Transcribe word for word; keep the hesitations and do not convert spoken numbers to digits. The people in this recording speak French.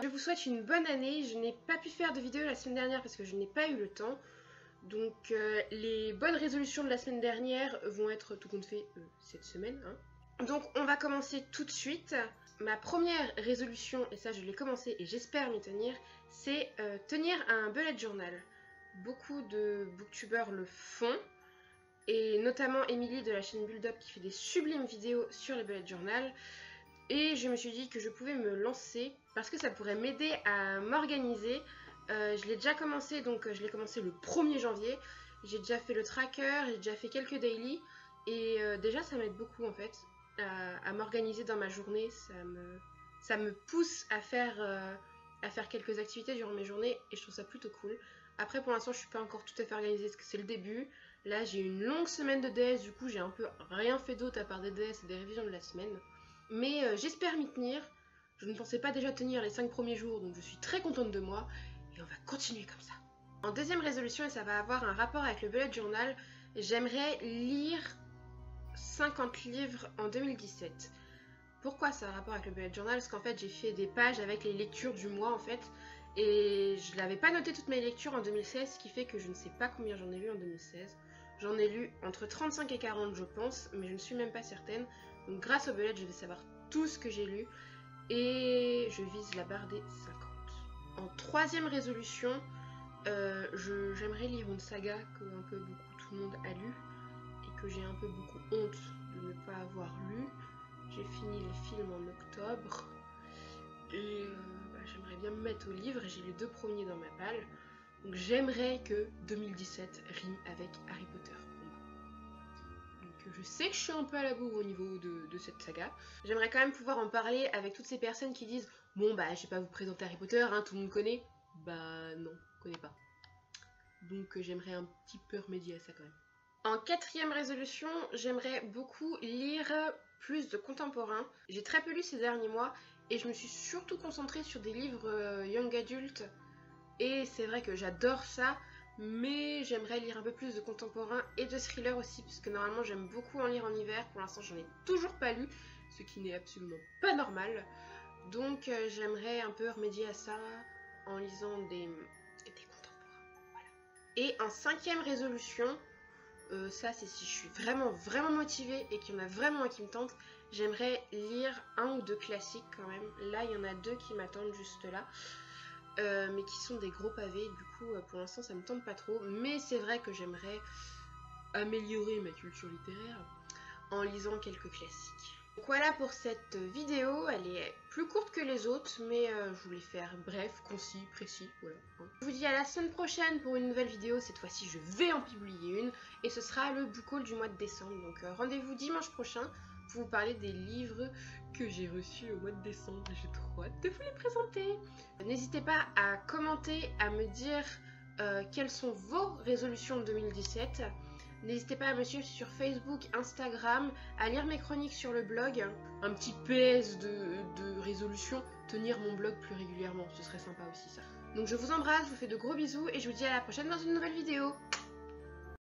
Je vous souhaite une bonne année. Je n'ai pas pu faire de vidéo la semaine dernière parce que je n'ai pas eu le temps. Donc euh, les bonnes résolutions de la semaine dernière vont être tout compte fait euh, cette semaine. Hein. Donc on va commencer tout de suite. Ma première résolution, et ça je l'ai commencé et j'espère m'y tenir, c'est euh, tenir un bullet journal. Beaucoup de booktubeurs le font. Et notamment Émilie de la chaîne Build Up qui fait des sublimes vidéos sur les bullet journal. Et je me suis dit que je pouvais me lancer parce que ça pourrait m'aider à m'organiser. Euh, je l'ai déjà commencé, donc je l'ai commencé le premier janvier. J'ai déjà fait le tracker, j'ai déjà fait quelques daily. Et euh, déjà ça m'aide beaucoup en fait à, à m'organiser dans ma journée. Ça me, ça me pousse à faire, euh, à faire quelques activités durant mes journées et je trouve ça plutôt cool. Après pour l'instant je suis pas encore tout à fait organisée parce que c'est le début. Là j'ai eu une longue semaine de D S, du coup j'ai un peu rien fait d'autre à part des D S et des révisions de la semaine. Mais euh, j'espère m'y tenir. Je ne pensais pas déjà tenir les cinq premiers jours, donc je suis très contente de moi. Et on va continuer comme ça. En deuxième résolution, et ça va avoir un rapport avec le bullet journal, j'aimerais lire cinquante livres en deux mille dix-sept. Pourquoi ça a un rapport avec le bullet journal? Parce qu'en fait j'ai fait des pages avec les lectures du mois en fait. Et je n'avais pas noté toutes mes lectures en deux mille seize, ce qui fait que je ne sais pas combien j'en ai lu en deux mille seize. J'en ai lu entre trente-cinq et quarante je pense, mais je ne suis même pas certaine. Donc grâce au bullet, je vais savoir tout ce que j'ai lu et je vise la barre des cinquante. En troisième résolution, euh, j'aimerais lire une saga que un peu beaucoup tout le monde a lu et que j'ai un peu beaucoup honte de ne pas avoir lu. J'ai fini les films en octobre et euh, bah, j'aimerais bien me mettre au livre et j'ai les deux premiers dans ma palle. Donc j'aimerais que deux mille dix-sept rime avec Harry Potter. Je sais que je suis un peu à la bourre au niveau de, de cette saga. J'aimerais quand même pouvoir en parler avec toutes ces personnes qui disent « Bon bah je vais pas vous présenter Harry Potter, hein, tout le monde connaît. » Bah non, je connais pas. Donc euh, j'aimerais un petit peu remédier à ça quand même. En quatrième résolution, j'aimerais beaucoup lire plus de contemporains. J'ai très peu lu ces derniers mois et je me suis surtout concentrée sur des livres euh, young adult. Et c'est vrai que j'adore ça. Mais j'aimerais lire un peu plus de contemporain et de thriller aussi, puisque normalement j'aime beaucoup en lire en hiver. Pour l'instant j'en ai toujours pas lu, ce qui n'est absolument pas normal. Donc euh, j'aimerais un peu remédier à ça en lisant des, des contemporains. Voilà. Et en cinquième résolution, euh, ça c'est si je suis vraiment vraiment motivée et qu'il y en a vraiment un qui me tente, j'aimerais lire un ou deux classiques quand même. Là il y en a deux qui m'attendent juste là. Euh, mais qui sont des gros pavés, du coup euh, pour l'instant ça me tente pas trop, mais c'est vrai que j'aimerais améliorer ma culture littéraire en lisant quelques classiques. Donc voilà pour cette vidéo, elle est plus courte que les autres, mais euh, je voulais faire bref, concis, précis, voilà. Je vous dis à la semaine prochaine pour une nouvelle vidéo, cette fois-ci je vais en publier une, et ce sera le book haul du mois de décembre, donc euh, rendez-vous dimanche prochain pour vous parler des livres que j'ai reçus au mois de décembre et j'ai trop hâte de vous les présenter. N'hésitez pas à commenter, à me dire euh, quelles sont vos résolutions de deux mille dix-sept. N'hésitez pas à me suivre sur Facebook, Instagram, à lire mes chroniques sur le blog. Un petit P S de, de résolution, tenir mon blog plus régulièrement, ce serait sympa aussi ça. Donc je vous embrasse, je vous fais de gros bisous et je vous dis à la prochaine dans une nouvelle vidéo.